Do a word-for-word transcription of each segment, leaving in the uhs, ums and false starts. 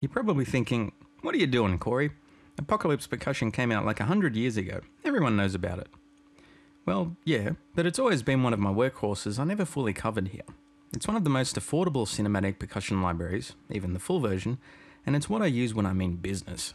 You're probably thinking, what are you doing, Corey? Apocalypse Percussion came out like a hundred years ago. Everyone knows about it. Well, yeah, but it's always been one of my workhorses I never fully covered here. It's one of the most affordable cinematic percussion libraries, even the full version, and it's what I use when I mean business.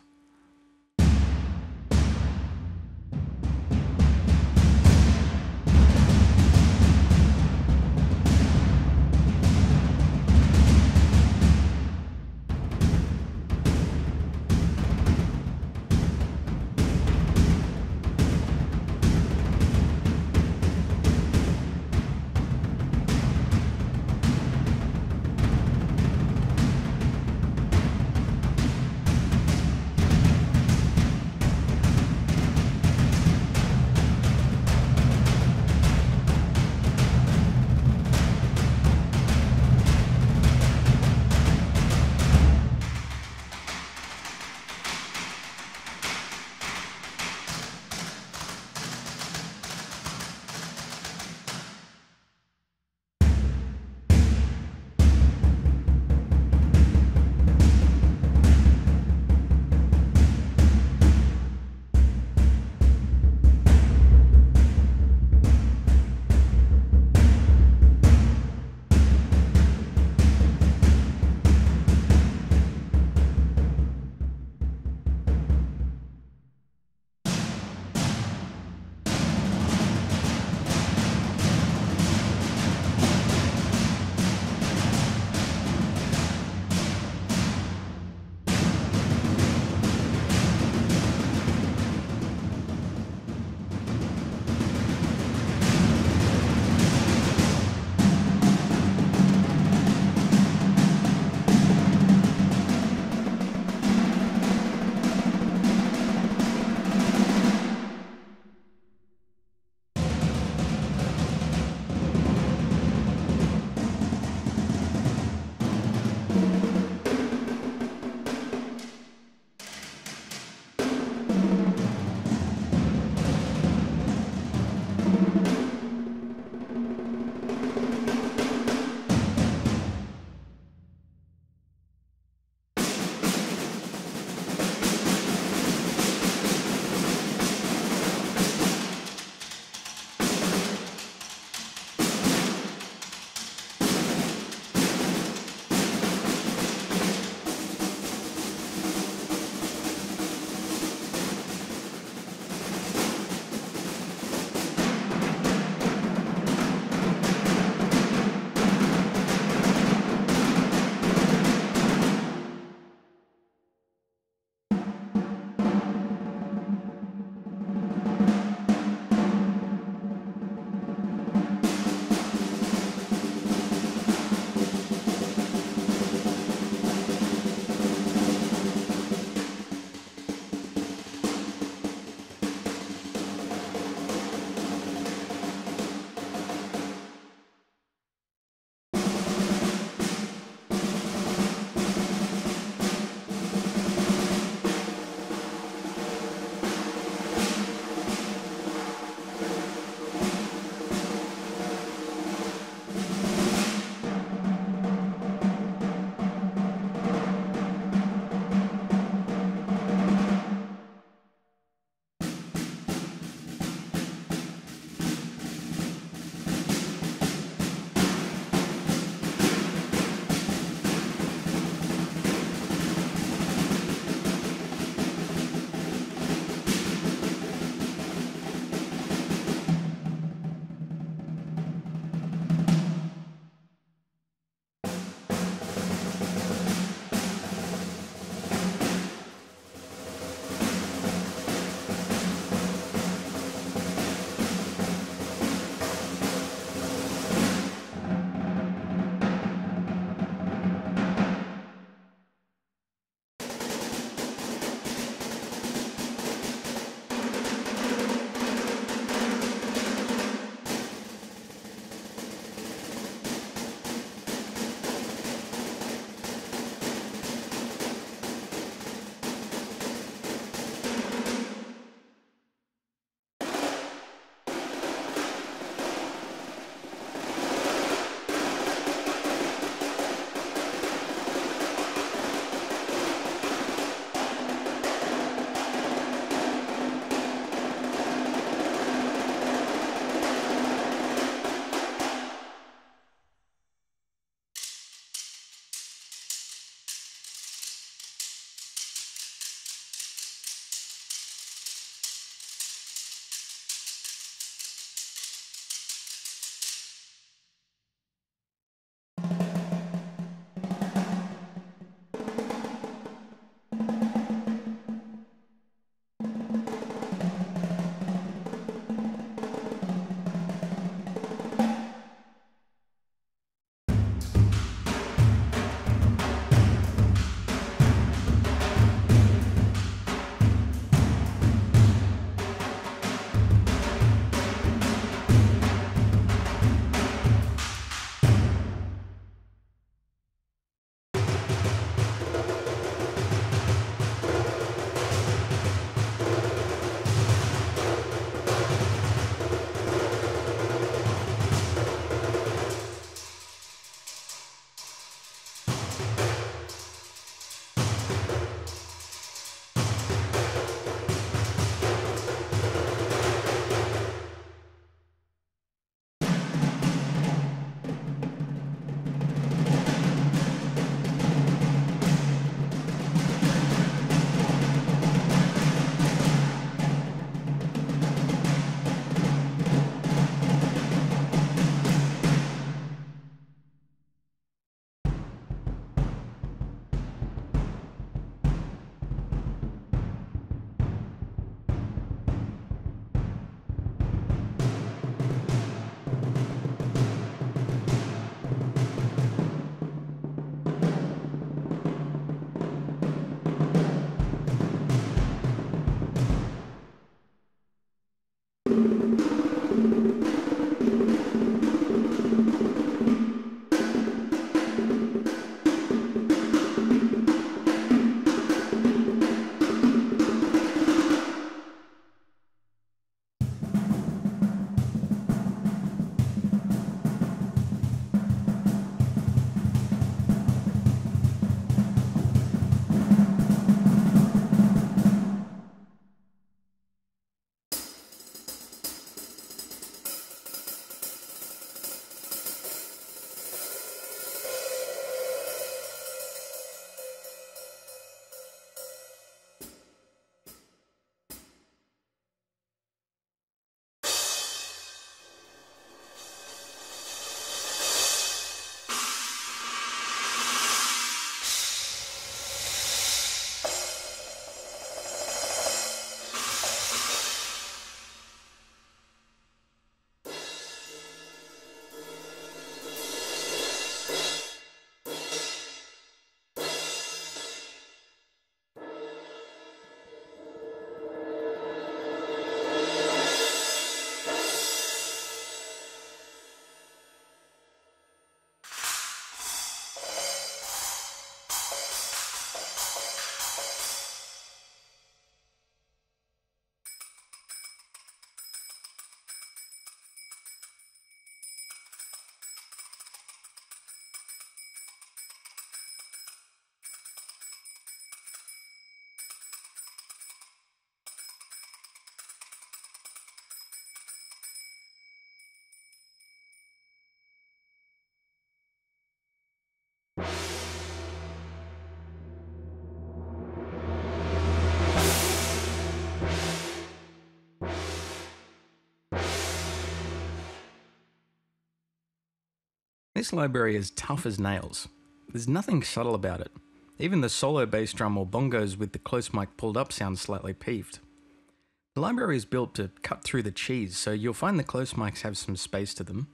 This library is tough as nails. There's nothing subtle about it. Even the solo bass drum or bongos with the close mic pulled up sound slightly peeved. The library is built to cut through the cheese, so you'll find the close mics have some space to them.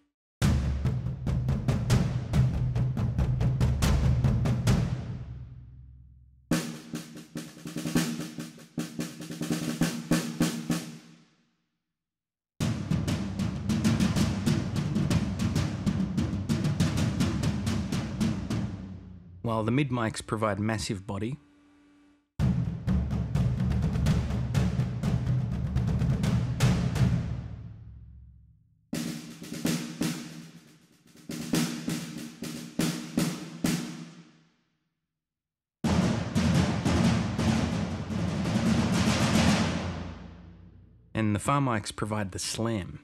While the mid mics provide massive body, and the far mics provide the slam.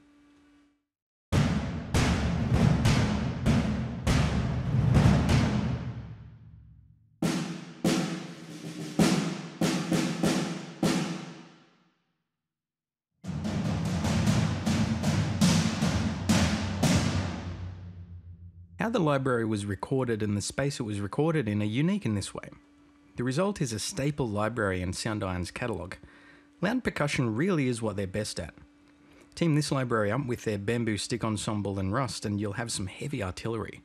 How the library was recorded and the space it was recorded in are unique in this way. The result is a staple library in Soundiron's catalogue. Loud percussion really is what they're best at. Team this library up with their bamboo stick ensemble and rust and you'll have some heavy artillery.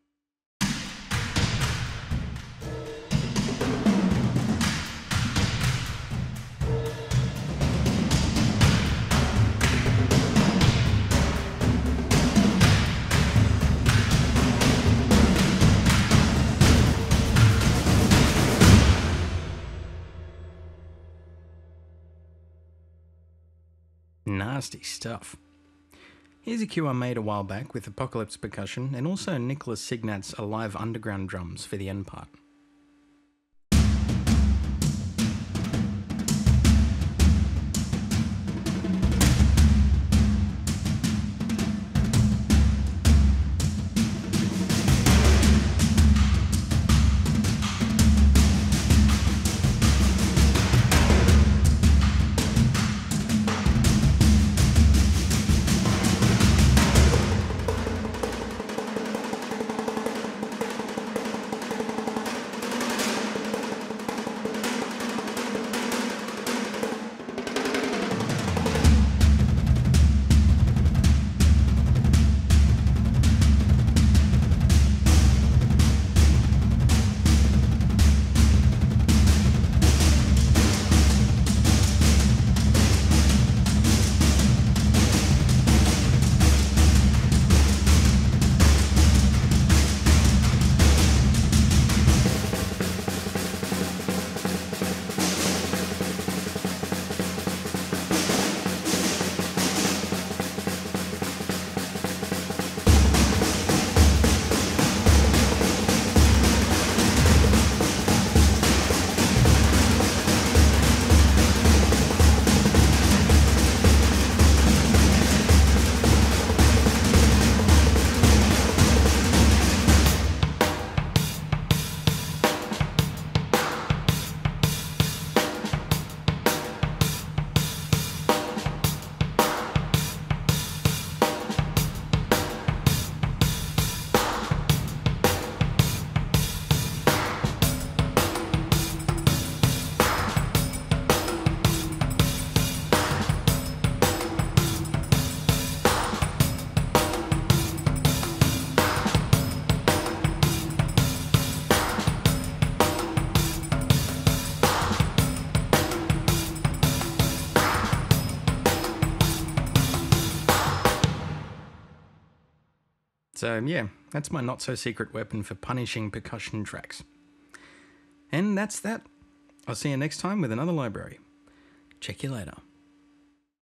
Nasty stuff. Here's a cue I made a while back with Apocalypse Percussion and also Nicholas Signat's Alive Underground drums for the end part. So yeah, that's my not-so-secret weapon for punishing percussion tracks. And that's that. I'll see you next time with another library. Check you later.